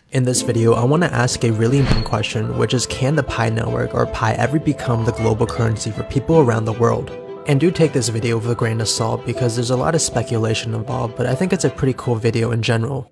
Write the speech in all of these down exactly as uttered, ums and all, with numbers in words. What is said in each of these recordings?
In this video, I want to ask a really important question, which is, can the Pi Network or Pi ever become the global currency for people around the world? And do take this video with a grain of salt because there's a lot of speculation involved, but I think it's a pretty cool video in general.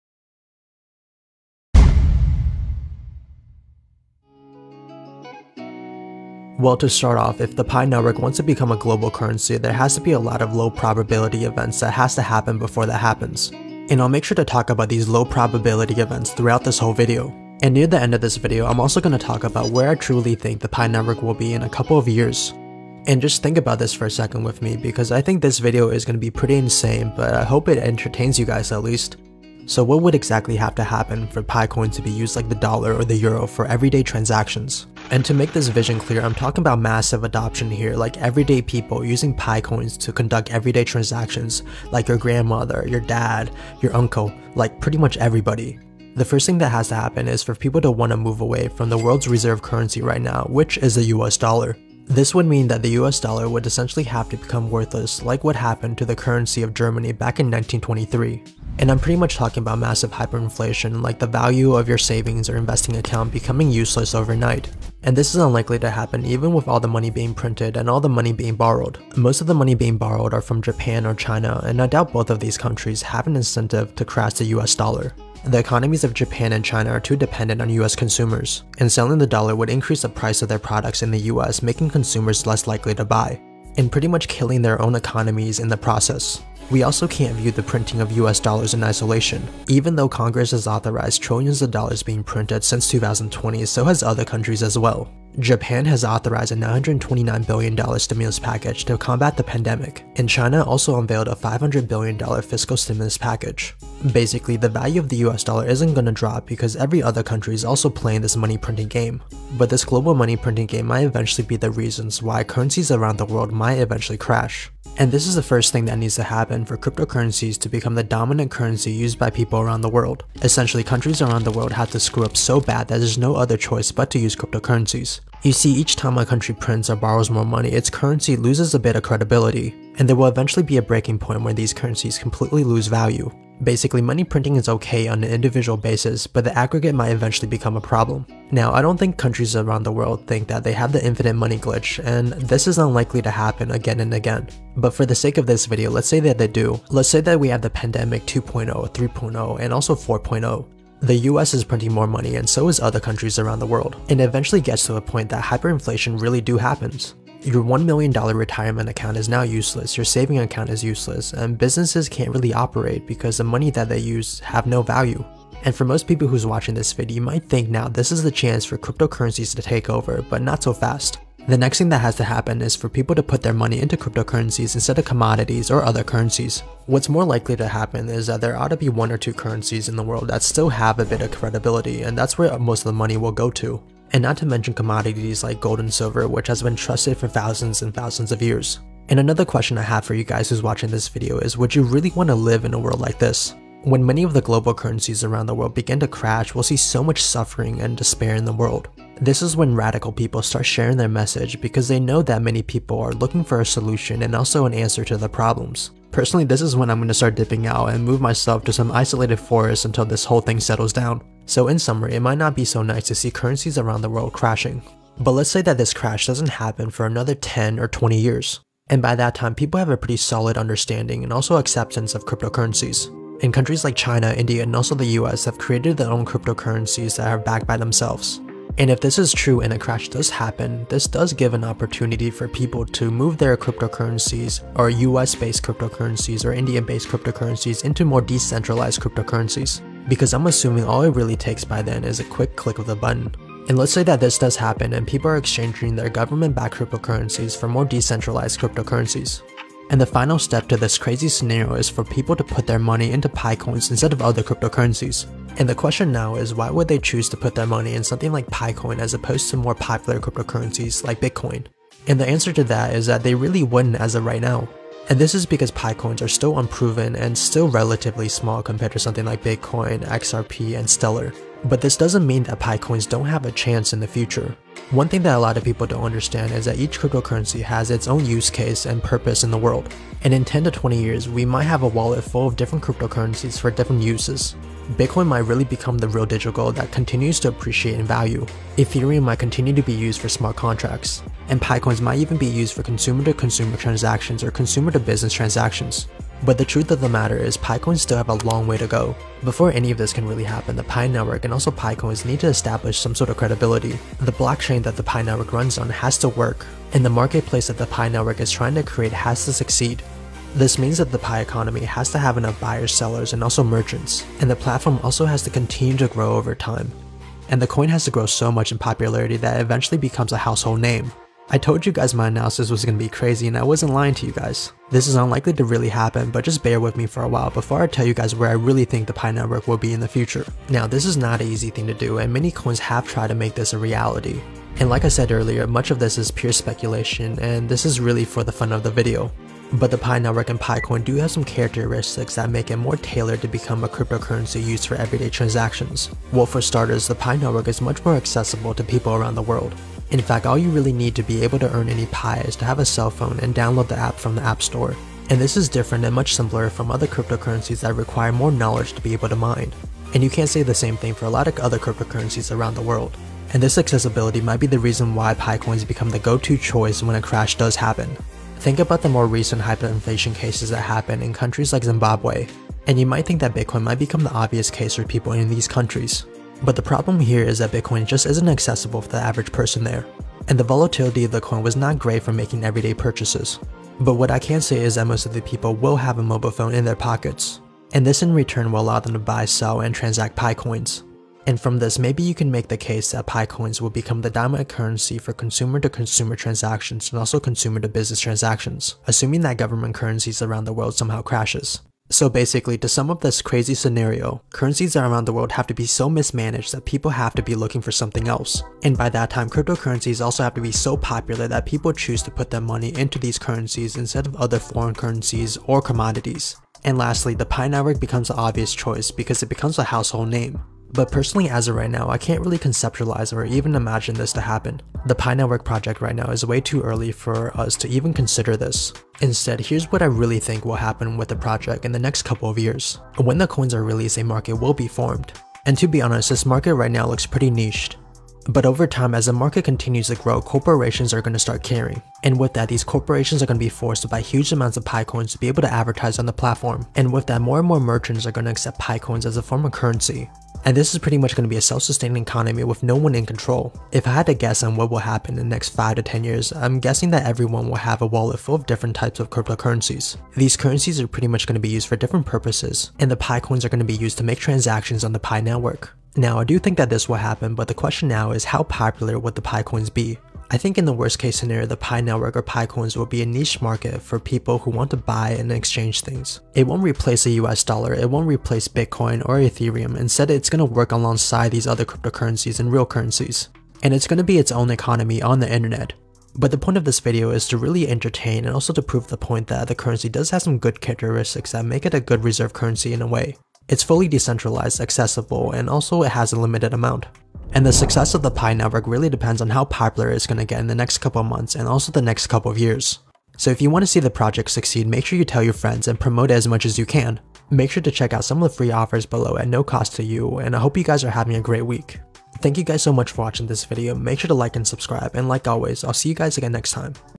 Well, to start off, if the Pi Network wants to become a global currency, there has to be a lot of low probability events that has to happen before that happens. And I'll make sure to talk about these low probability events throughout this whole video. And near the end of this video, I'm also going to talk about where I truly think the Pi Network will be in a couple of years. And just think about this for a second with me, because I think this video is going to be pretty insane, but I hope it entertains you guys at least. So what would exactly have to happen for Pi coin to be used like the dollar or the euro for everyday transactions? And to make this vision clear, I'm talking about massive adoption here, like everyday people using Pi coins to conduct everyday transactions, like your grandmother, your dad, your uncle, like pretty much everybody. The first thing that has to happen is for people to want to move away from the world's reserve currency right now, which is the U S dollar. This would mean that the U S dollar would essentially have to become worthless, like what happened to the currency of Germany back in nineteen twenty-three. And I'm pretty much talking about massive hyperinflation, like the value of your savings or investing account becoming useless overnight. And this is unlikely to happen even with all the money being printed and all the money being borrowed. Most of the money being borrowed are from Japan or China, and I doubt both of these countries have an incentive to crash the U S dollar. The economies of Japan and China are too dependent on U S consumers, and selling the dollar would increase the price of their products in the U S, making consumers less likely to buy, and pretty much killing their own economies in the process. We also can't view the printing of U S dollars in isolation. Even though Congress has authorized trillions of dollars being printed since two thousand twenty, so has other countries as well. Japan has authorized a nine hundred twenty-nine billion dollar stimulus package to combat the pandemic, and China also unveiled a five hundred billion dollar fiscal stimulus package. Basically, the value of the U S dollar isn't going to drop because every other country is also playing this money printing game. But this global money printing game might eventually be the reasons why currencies around the world might eventually crash. And this is the first thing that needs to happen for cryptocurrencies to become the dominant currency used by people around the world. Essentially, countries around the world have to screw up so bad that there's no other choice but to use cryptocurrencies. You see, each time a country prints or borrows more money, its currency loses a bit of credibility, and there will eventually be a breaking point where these currencies completely lose value. Basically, money printing is okay on an individual basis, but the aggregate might eventually become a problem. Now, I don't think countries around the world think that they have the infinite money glitch, and this is unlikely to happen again and again. But for the sake of this video, let's say that they do. Let's say that we have the pandemic two point oh, three point oh, and also four point oh. The U S is printing more money, and so is other countries around the world, and it eventually gets to a point that hyperinflation really do happens. Your one million dollar retirement account is now useless, your saving account is useless, and businesses can't really operate because the money that they use have no value. And for most people who's watching this video, you might think now this is the chance for cryptocurrencies to take over, but not so fast. The next thing that has to happen is for people to put their money into cryptocurrencies instead of commodities or other currencies. What's more likely to happen is that there ought to be one or two currencies in the world that still have a bit of credibility, and that's where most of the money will go to. And not to mention commodities like gold and silver, which has been trusted for thousands and thousands of years. And another question I have for you guys who's watching this video is, would you really want to live in a world like this? When many of the global currencies around the world begin to crash, we'll see so much suffering and despair in the world. This is when radical people start sharing their message because they know that many people are looking for a solution and also an answer to their problems. Personally, this is when I'm going to start dipping out and move myself to some isolated forest until this whole thing settles down. So in summary, it might not be so nice to see currencies around the world crashing. But let's say that this crash doesn't happen for another ten or twenty years. And by that time, people have a pretty solid understanding and also acceptance of cryptocurrencies. And countries like China, India, and also the U S have created their own cryptocurrencies that are backed by themselves. And if this is true and a crash does happen, this does give an opportunity for people to move their cryptocurrencies, or U S based cryptocurrencies or Indian based cryptocurrencies, into more decentralized cryptocurrencies. Because I'm assuming all it really takes by then is a quick click of the button. And let's say that this does happen and people are exchanging their government-backed cryptocurrencies for more decentralized cryptocurrencies. And the final step to this crazy scenario is for people to put their money into Pi coins instead of other cryptocurrencies. And the question now is, why would they choose to put their money in something like Pi coin as opposed to more popular cryptocurrencies like Bitcoin? And the answer to that is that they really wouldn't as of right now. And this is because Pi coins are still unproven and still relatively small compared to something like Bitcoin, X R P, and Stellar. But this doesn't mean that Pi coins don't have a chance in the future. One thing that a lot of people don't understand is that each cryptocurrency has its own use case and purpose in the world. And in ten to twenty years, we might have a wallet full of different cryptocurrencies for different uses. Bitcoin might really become the real digital gold that continues to appreciate in value. Ethereum might continue to be used for smart contracts, and Picoins might even be used for consumer-to-consumer transactions or consumer-to-business transactions. But the truth of the matter is Picoins still have a long way to go. Before any of this can really happen, the Pi Network and also Picoins need to establish some sort of credibility. The blockchain that the Pi Network runs on has to work, and the marketplace that the Pi Network is trying to create has to succeed. This means that the Pi economy has to have enough buyers, sellers, and also merchants, and the platform also has to continue to grow over time. And the coin has to grow so much in popularity that it eventually becomes a household name. I told you guys my analysis was going to be crazy, and I wasn't lying to you guys. This is unlikely to really happen, but just bear with me for a while before I tell you guys where I really think the Pi Network will be in the future. Now, this is not an easy thing to do, and many coins have tried to make this a reality. And like I said earlier, much of this is pure speculation, and this is really for the fun of the video. But the Pi Network and Picoin do have some characteristics that make it more tailored to become a cryptocurrency used for everyday transactions. Well, for starters, the Pi Network is much more accessible to people around the world. In fact, all you really need to be able to earn any Pi is to have a cell phone and download the app from the App Store. And this is different and much simpler from other cryptocurrencies that require more knowledge to be able to mine. And you can't say the same thing for a lot of other cryptocurrencies around the world. And this accessibility might be the reason why Picoins become the go-to choice when a crash does happen. Think about the more recent hyperinflation cases that happen in countries like Zimbabwe, and you might think that Bitcoin might become the obvious case for people in these countries. But the problem here is that Bitcoin just isn't accessible for the average person there, and the volatility of the coin was not great for making everyday purchases. But what I can say is that most of the people will have a mobile phone in their pockets, and this in return will allow them to buy, sell, and transact Pi coins. And from this, maybe you can make the case that Pi coins will become the dominant currency for consumer-to-consumer transactions and also consumer-to-business transactions, assuming that government currencies around the world somehow crashes. So basically, to sum up this crazy scenario, currencies around the world have to be so mismanaged that people have to be looking for something else. And by that time, cryptocurrencies also have to be so popular that people choose to put their money into these currencies instead of other foreign currencies or commodities. And lastly, the Pi Network becomes the obvious choice because it becomes a household name. But personally, as of right now, I can't really conceptualize or even imagine this to happen. The Pi Network project right now is way too early for us to even consider this. Instead, here's what I really think will happen with the project in the next couple of years. When the coins are released, a market will be formed. And to be honest, this market right now looks pretty niched. But over time, as the market continues to grow, corporations are going to start caring. And with that, these corporations are going to be forced to buy huge amounts of Pi coins to be able to advertise on the platform. And with that, more and more merchants are going to accept Pi coins as a form of currency. And this is pretty much going to be a self-sustaining economy with no one in control. If I had to guess on what will happen in the next five to ten years, I'm guessing that everyone will have a wallet full of different types of cryptocurrencies. These currencies are pretty much going to be used for different purposes, and the Pi coins are going to be used to make transactions on the Pi Network. Now, I do think that this will happen, but the question now is how popular would the Pi coins be? I think in the worst case scenario, the Pi Network or Pi coins will be a niche market for people who want to buy and exchange things. It won't replace the U S dollar, it won't replace Bitcoin or Ethereum. Instead, it's going to work alongside these other cryptocurrencies and real currencies. And it's going to be its own economy on the internet. But the point of this video is to really entertain and also to prove the point that the currency does have some good characteristics that make it a good reserve currency in a way. It's fully decentralized, accessible, and also it has a limited amount. And the success of the Pi Network really depends on how popular it's going to get in the next couple of months and also the next couple of years. So if you want to see the project succeed, make sure you tell your friends and promote it as much as you can. Make sure to check out some of the free offers below at no cost to you, and I hope you guys are having a great week. Thank you guys so much for watching this video. Make sure to like and subscribe, and like always, I'll see you guys again next time.